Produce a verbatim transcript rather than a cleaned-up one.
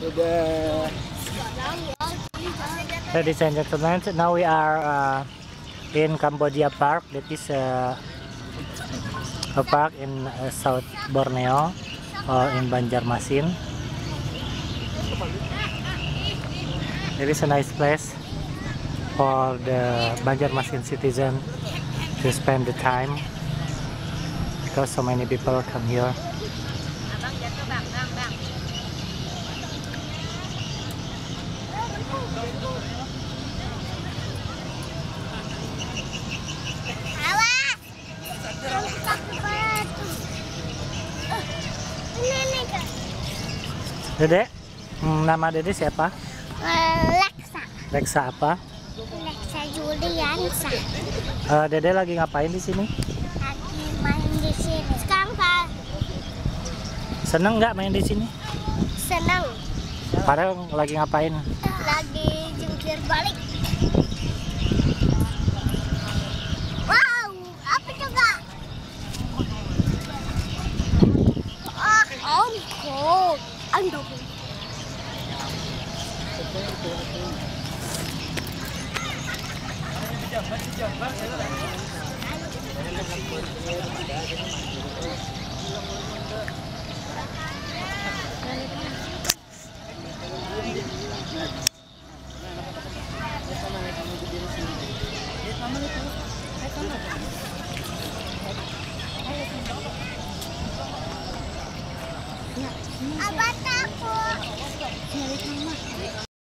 Udah. Ladies and gentlemen, now we are uh, in Kemboja Park. That is uh, a park in uh, South Borneo or in Banjarmasin. It is a nice place for the Banjarmasin citizen to spend the time because so many people come here. Dede, nama Dede siapa? Rexa. Rexa apa? Rexa Juliansa. Uh, Dede lagi ngapain di sini? Lagi main di sini. Sekarang Pak. Seneng nggak main di sini? Senang. Farell lagi ngapain? Lagi jungkir balik. Wow, apa coba? Ah, I'm cold. I'm double. Abah takut.